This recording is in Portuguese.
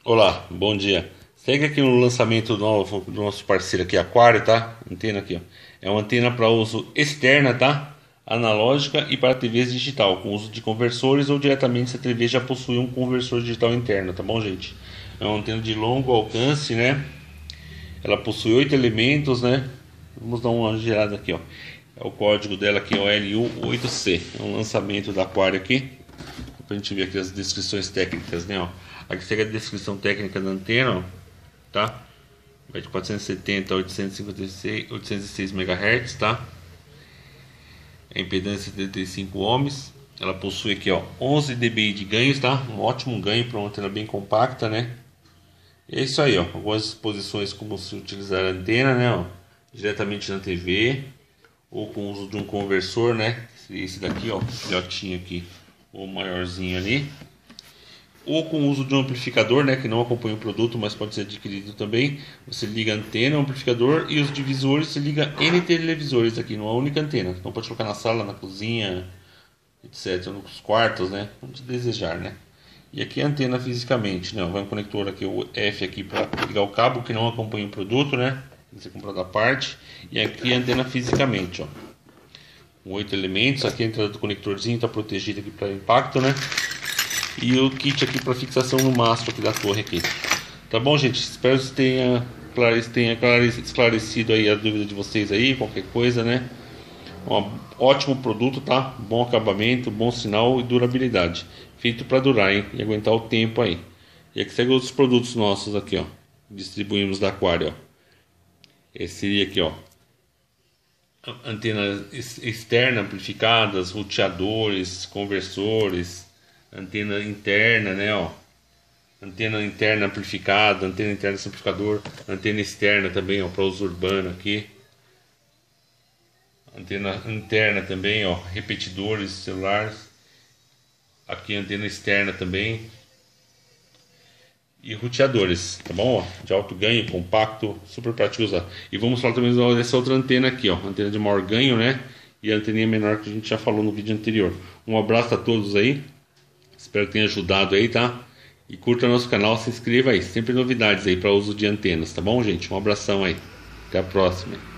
Olá, bom dia. Segue aqui no lançamento novo do nosso parceiro aqui, Aquário, tá? Antena aqui, ó. É uma antena para uso externa, tá? Analógica e para TVs digital, com uso de conversores ou diretamente se a TV já possui um conversor digital interno, tá bom, gente? É uma antena de longo alcance, né? Ela possui 8 elementos, né? Vamos dar uma girada aqui, ó. É o código dela aqui, é o LU8C. É um lançamento da Aquário aqui. Pra gente ver aqui as descrições técnicas, né, ó. Aqui segue a descrição técnica da antena, ó, tá? Vai de 470 a 856, 806 MHz, tá? A impedância é 75 ohms. Ela possui aqui, ó, 11 dBi de ganhos, tá? Um ótimo ganho para uma antena bem compacta, né? E é isso aí, ó. Algumas posições como se utilizar a antena, né, ó, diretamente na TV ou com o uso de um conversor, né? Esse daqui, ó, filhotinho aqui, ou maiorzinho ali, ou com o uso de um amplificador, né, que não acompanha o produto, mas pode ser adquirido também. Você liga a antena, o amplificador e os divisores, você liga N televisores aqui numa única antena. Então pode colocar na sala, na cozinha, etc, nos quartos, né, onde desejar, né. E aqui a antena fisicamente, né, vai um conector aqui, o F aqui para ligar o cabo que não acompanha o produto, né, você comprar da parte. E aqui a antena fisicamente, ó, com 8 elementos. Aqui a entrada do conectorzinho está protegida aqui para impacto, né? E o kit aqui para fixação no mastro aqui da torre aqui. Tá bom, gente? Espero que tenha esclarecido aí a dúvida de vocês aí, qualquer coisa, né? Um ótimo produto, tá? Bom acabamento, bom sinal e durabilidade. Feito para durar, hein? E aguentar o tempo aí. E aqui segue outros produtos nossos aqui, ó. Distribuímos da Aquário, ó. Esse seria aqui, ó, antenas externa amplificadas, roteadores, conversores, antena interna, né, ó, antena interna amplificada, antena interna amplificador, antena externa também, ó, para uso urbano aqui, antena interna também, ó, repetidores celulares, aqui antena externa também e roteadores, tá bom? Ó, de alto ganho, compacto, super prático de usar. E vamos falar também dessa outra antena aqui, ó, antena de maior ganho, né? E a anteninha menor que a gente já falou no vídeo anterior. Um abraço a todos aí, espero que tenha ajudado aí, tá? E curta nosso canal, se inscreva aí, sempre novidades aí para uso de antenas, tá bom, gente? Um abração aí, até a próxima.